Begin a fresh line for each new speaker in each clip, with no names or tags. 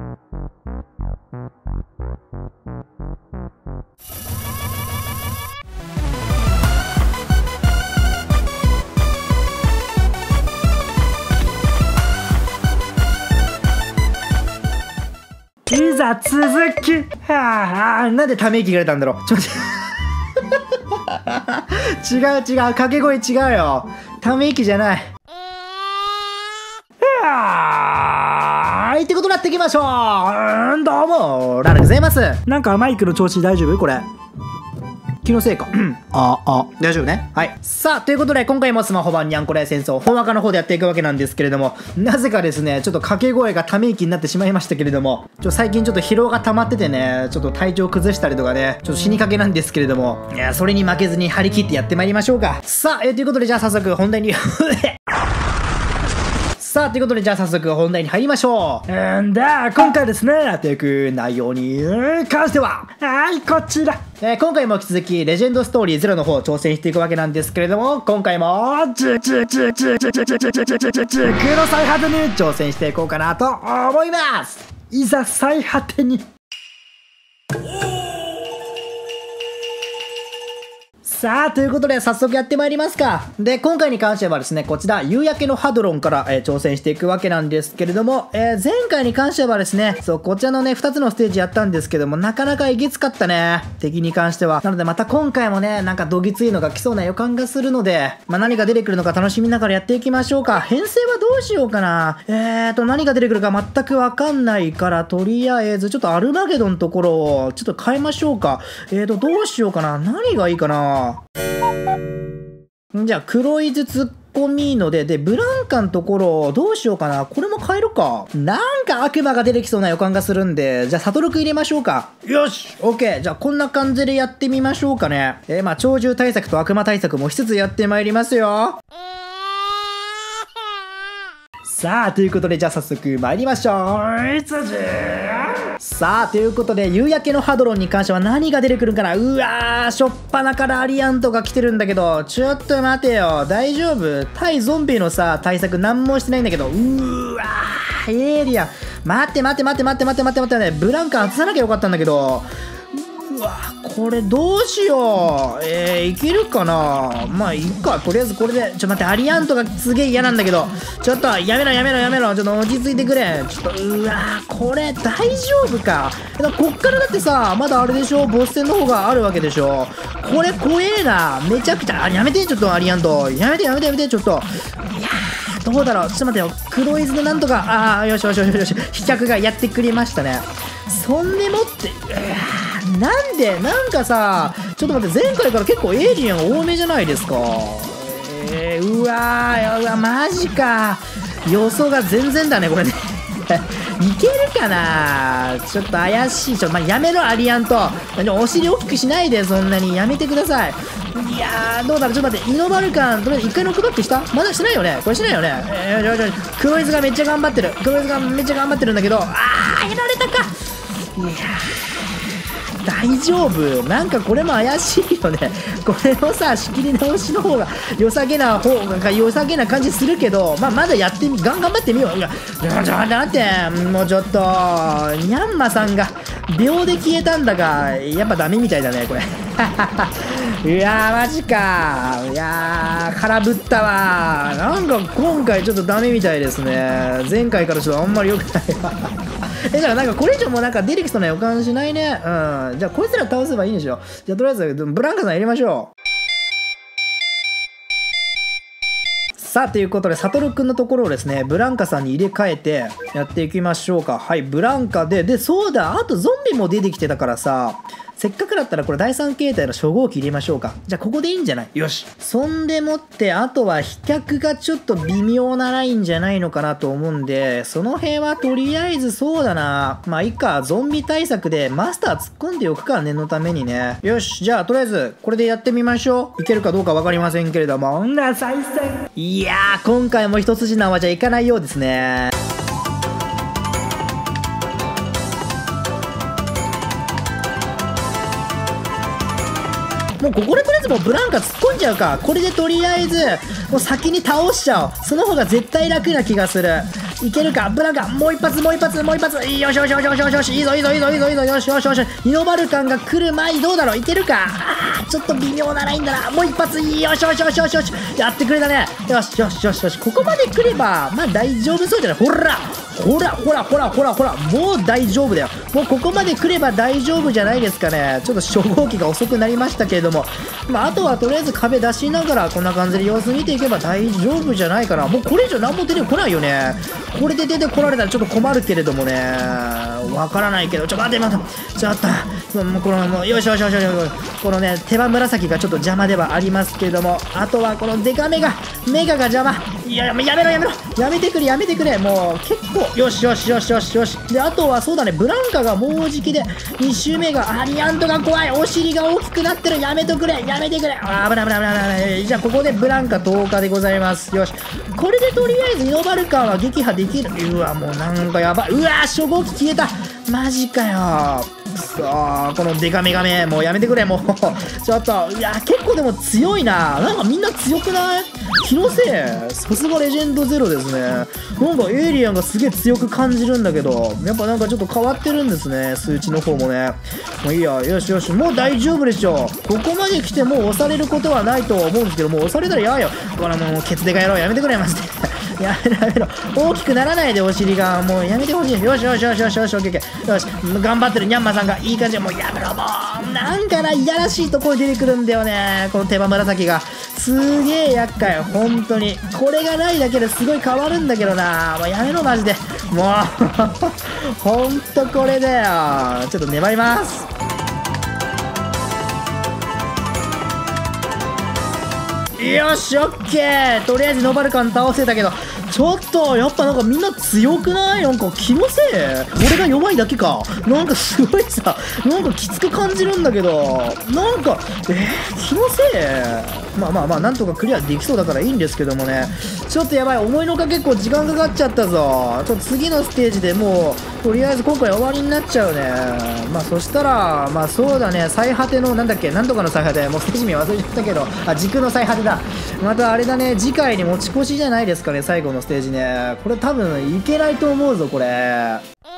いざ続き。はあ、なんでため息が出たんだろう。ちょっと違う違う、掛け声違うよ。ため息じゃない。はい、ってことでやっていきましょう。どうも、ララでございます。なんかマイクの調子大丈夫これ。気のせいか。大丈夫ね。はい。さあ、ということで、今回もスマホ版にゃんこれ戦争、本赤の方でやっていくわけなんですけれども、なぜかですね、ちょっと掛け声がため息になってしまいましたけれども、最近ちょっと疲労が溜まっててね、ちょっと体調崩したりとかね、ちょっと死にかけなんですけれども、いや、それに負けずに張り切ってやってまいりましょうか。さあ、ということで、じゃあ早速本題に、さあ、ということで、じゃあ早速本題に入りましょう。今回ですね、やっていく内容に関しては、はい、こちら。今回も引き続き、レジェンドストーリー0の方挑戦していくわけなんですけれども、今回も、軸の最果てに挑戦していこうかなと思います。いざ最果てに。さあ、ということで早速やってまいりますか。で、今回に関してはですね、こちら、夕焼けのハドロンから、挑戦していくわけなんですけれども、前回に関してはですね、そう、こちらのね、2つのステージやったんですけども、なかなかえげつかったね。敵に関しては。なので、また今回もね、なんかどぎついのが来そうな予感がするので、何が出てくるのか楽しみながらやっていきましょうか。編成はどうしようかな。何が出てくるか全くわかんないから、とりあえず、ちょっとアルマゲドンのところを、ちょっと変えましょうか。どうしようかな。何がいいかな。じゃあ、黒いずツッコミーノで、ブランカのところ、どうしようかな。これも変えるか。なんか悪魔が出てきそうな予感がするんで、じゃあ、サトルく入れましょうか。よし !OK! じゃあ、こんな感じでやってみましょうかね。鳥獣対策と悪魔対策もしつつやってまいりますよ。さあ、ということで、じゃあ早速参りましょう。さあ、ということで、夕焼けのハドロンに関しては何が出てくるかな。うわー、しょっぱなからアリアントが来てるんだけど、ちょっと待てよ。大丈夫？対ゾンビのさ、対策何もしてないんだけど、うわー、エイリアン。待って、ブランカ外さなきゃよかったんだけど、うわこれどうしよう。いけるかな。まあいいか。とりあえずこれで。待って、アリアントがすげえ嫌なんだけど、ちょっとやめろ。ちょっと落ち着いてくれ。ちょっとうわこれ大丈夫か。こっからだってさ、まだあれでしょ、ボス戦の方があるわけでしょ。これ怖えな。めちゃくちゃ。やめて、ちょっとアリアント。やめて、ちょっと。いやどうだろう。ちょっと待ってよ。黒イズでなんとか。よし。飛脚がやってくれましたね。そんでもって、なんかさ、ちょっと待って、前回から結構エイリアン多めじゃないですか。うわマジか。予想が全然だね、これね。いけるかな。ちょっと怪しい。やめろ、アリアント。お尻大きくしないで、そんなに。やめてください。いやー、どうだろう。ちょっと待って、イノバルカン、とりあえず1回ノックバックした？まだしてないよね。これしてないよね。黒イズがめっちゃ頑張ってる。んだけど、やられたか。いや大丈夫？なんかこれも怪しいよね。これをさ、仕切り直しの方が良さげな感じするけど、まだやって頑張ってみよう。いや、だってもうちょっとニャンマさんが秒で消えたんだが、やっぱダメみたいだねこれ。いやーマジか。いやー空振ったわ。なんか今回ちょっとダメみたいですね。前回からちょっとあんまり良くないわ。だからなんかこれ以上もなんか出てきそうな予感しないね。じゃあこいつら倒せばいいんでしょ。じゃあとりあえずブランカさん入れましょう。さあ、ということで、サトルくんのところをですね、ブランカさんに入れ替えてやっていきましょうか。はい、ブランカで、そうだ、あとゾンビも出てきてたからさ、せっかくだったらこれ第3形態の初号機入れましょうか。じゃあここでいいんじゃない？よし。そんでもって、あとは飛脚がちょっと微妙なラインじゃないのかなと思うんで、その辺はとりあえずそうだな。まあいいか、ゾンビ対策でマスター突っ込んでおくから念のためにね。よし、じゃあとりあえずこれでやってみましょう。いけるかどうかわかりませんけれども。いやー、今回も一筋縄じゃいかないようですね。もうここでとりあえずもうブランカ突っ込んじゃうか。これでとりあえずもう先に倒しちゃおう。その方が絶対楽な気がする。 いけるかブランカ、もう一発、よしよしよしよしよしよし、いいぞいいぞいいぞいいぞいいぞ、よしよしよし、イノバルカンが来る前にどうだろう、いけるか、ちょっと微妙なラインだな、もう一発、よしよしよしよしよし、やってくれたね、よしよしよしよし、ここまで来ればまあ大丈夫そうじゃない、ほらもう大丈夫だよ、もうここまで来れば大丈夫じゃないですかね。ちょっと初号機が遅くなりましたけれども、まあ、あとはとりあえず壁出しながらこんな感じで様子見ていけば大丈夫じゃないかな。もうこれ以上何も出てこないよね。これで出てこられたらちょっと困るけれどもね、わからないけど、待ってちょっともうこのもうよしよしよしよし、このね手羽紫がちょっと邪魔ではありますけれども、あとはこのデカメガが邪魔、いややめろやめてくれ、もう結構よしで、あとはそうだね、ブランカがもうじきで、2周目がアリアントが怖い、お尻が大きくなってる、やめてくれ、危ない、じゃあここでブランカ投下でございます。よし、これでとりあえずイノバルカンは撃破できる。うわもうなんかやばい、うわ初号機消えた、マジかよ、くそー、このデカメガメもうやめてくれ、もうちょっと、いや結構でも強いな、なんかみんな強くない？気のせい、さすがレジェンドゼロですね。なんかエイリアンがすげえ強く感じるんだけど、やっぱなんかちょっと変わってるんですね、数値の方もね。もういいや、よし、もう大丈夫でしょ。ここまで来てもう押されることはないとは思うんですけど、もう押されたら嫌よ。これもうケツデカ野郎やめてくれ、マジでやめろ、大きくならないで、お尻がもうやめてほしい。よし、オッケー、よし、頑張ってるニャンマさんがいい感じで、もうやめろ、もうなんかないやらしいところ出てくるんだよね、この手羽紫がすげえ厄介、本当にこれがないだけですごい変わるんだけどな、もうやめろマジで、もう本当これだよ。ちょっと粘ります。よし、オッケー、とりあえずノバルカン倒せたけど、ちょっとやっぱなんかみんな強くない？なんか気のせい？俺が弱いだけか？なんかすごいさ、なんかきつく感じるんだけど、なんか気のせい？まあなんとかクリアできそうだからいいんですけどもね、ちょっとやばい、思いのほか結構時間かかっちゃったぞ。ちょっと次のステージでもうとりあえず今回終わりになっちゃうね。まあそしたらまあそうだね、最果てのなんだっけ、なんとかの最果て、もうステージ名忘れちゃったけど、時空の最果てだ。またあれだね、次回に持ち越しじゃないですかね、最後のステージね。これ多分いけないと思うぞこれ。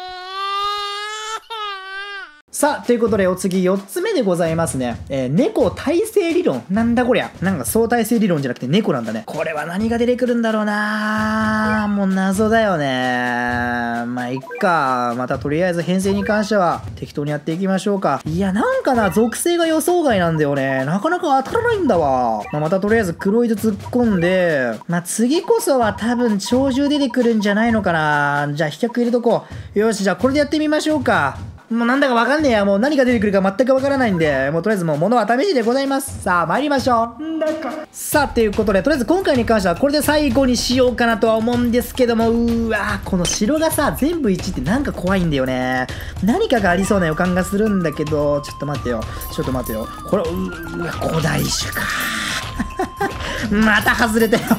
さあ、ということでお次4つ目でございますね。猫耐性理論。なんだこりゃ。なんか相対性理論じゃなくて猫なんだね。これは何が出てくるんだろうな、もう謎だよね。まあいっか。またとりあえず編成に関しては適当にやっていきましょうか。いやなんかな、属性が予想外なんだよね。なかなか当たらないんだわ。またとりあえず黒い図突っ込んで、次こそは多分鳥獣出てくるんじゃないのかな。じゃあ飛脚入れとこう。よし、じゃあこれでやってみましょうか。もうなんだかわかんねえや。もう何が出てくるか全くわからないんで、もうとりあえずもう物は試しでございます。さあ参りましょう。さあということで、とりあえず今回に関してはこれで最後にしようかなとは思うんですけども、この城がさ全部1ってなんか怖いんだよね。何かがありそうな予感がするんだけど、ちょっと待ってよ、これ古代種かまた外れたよ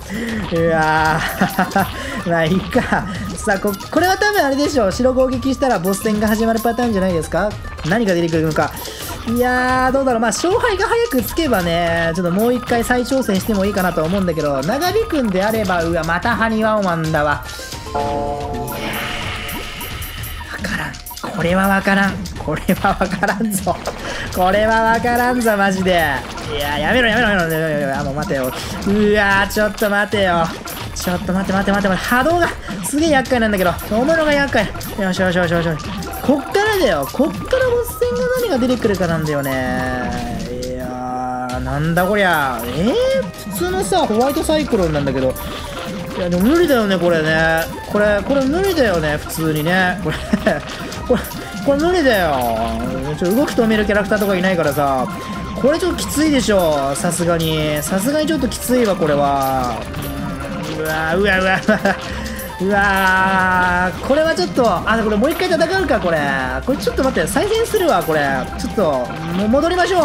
まあいいか。さあこれは多分あれでしょう、城攻撃したらボス戦が始まるパターンじゃないですか。何が出てくるのか、いやーどうだろう。まあ勝敗が早くつけばね、ちょっともう一回再挑戦してもいいかなとは思うんだけど、長引くんであれば、またハニワオマンだわ。これはわからんぞこれはわからんぞマジで。いややめろもう待てよ。ちょっと待てよ。波動がすげえ厄介なんだけど、おもろが厄介。よしこっからだよ。こっからボス戦が何が出てくるかなんだよね。いやーなんだこりゃ。普通のさホワイトサイクロンなんだけど、いやでも無理だよねこれね。これ無理だよね普通にね。これ無理だよ。動き止めるキャラクターとかいないからさ、これちょっときついでしょ。さすがにちょっときついわこれは。これはちょっとこれもう一回戦うか。これちょっと待って、再戦するわ。これちょっともう戻りましょう。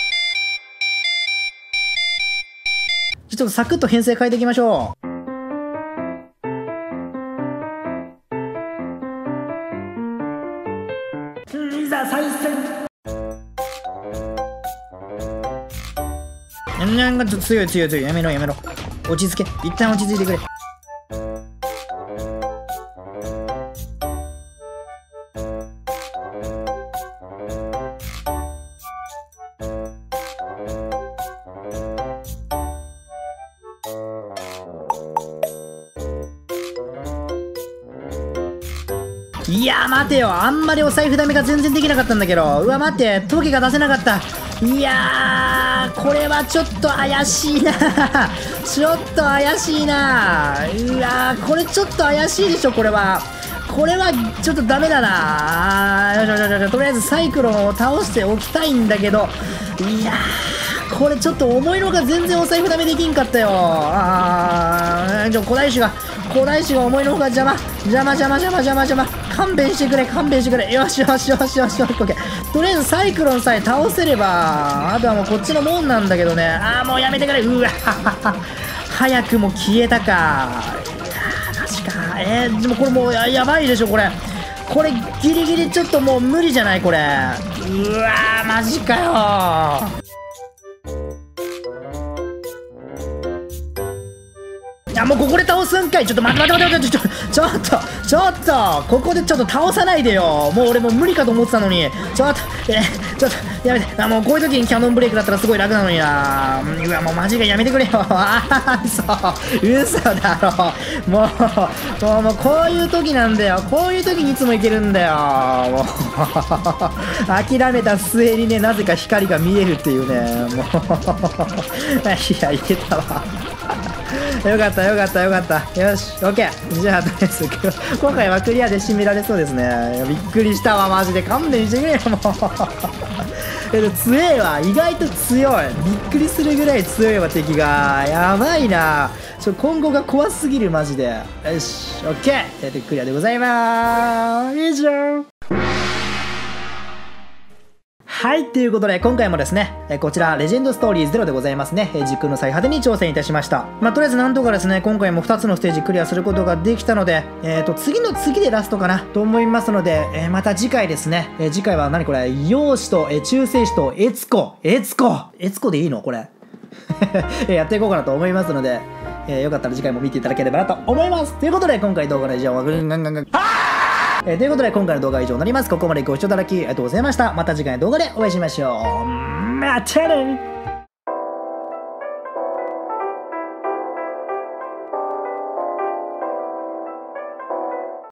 ちょっとサクッと編成変えていきましょう。いざ再戦。なんかちょっと強い。やめろ。落ち着け。一旦落ち着いてくれ。 いや待てよ、あんまりお財布ダメが全然できなかったんだけど、うわ待って、トゲが出せなかった。いやーこれはちょっと怪しいなちょっと怪しいな。うわこれちょっと怪しいでしょ。これはちょっとダメだな。よしよしよしよし、とりあえずサイクロンを倒しておきたいんだけど、いやーこれちょっと思いのほか全然お財布ダメできんかったよ。古代種が思いのほか邪魔。勘弁してくれ。よし。オッケー。とりあえずサイクロンさえ倒せれば、あとはもうこっちのもんなんだけどね。もうやめてくれ。うわ早くも消えたか。マジか。でもこれもうやばいでしょ。これギリギリちょっともう無理じゃないこれ。うわマジかよ。もうここで倒すんかい。ちょっと待ってちょっとここでちょっと倒さないでよ。もう俺もう無理かと思ってたのに。ちょっとやめて。もうこういう時にキャノンブレイクだったらすごい楽なのにな。うわもうマジでやめてくれよ。嘘だろ。もうこういう時なんだよ。こういう時にいつもいけるんだよ。もう諦めた末にね、なぜか光が見えるっていうね。もういやいけたわ。よかった。よし、オッケー。じゃあ、とりあえず、今回はクリアで締められそうですね。びっくりしたわ、マジで。勘弁してくれよ、もう。強えわ。意外と強い。びっくりするぐらい強いわ、敵が。やばいな。今後が怖すぎる、マジで。よし、オッケー。クリアでございまーす。以上。はい、ということで今回もですね、こちらレジェンドストーリーズ0でございますね、時空の最果てに挑戦いたしました。とりあえずなんとかですね、今回も2つのステージクリアすることができたので、次の次でラストかなと思いますので、また次回ですね、次回は何これ、陽子と、中性子と悦子でいいのこれやっていこうかなと思いますので、よかったら次回も見ていただければなと思います。ということで今回動画の以上はということで今回の動画は以上になります。ここまでご視聴いただきありがとうございました。また次回の動画でお会いしましょう。またね。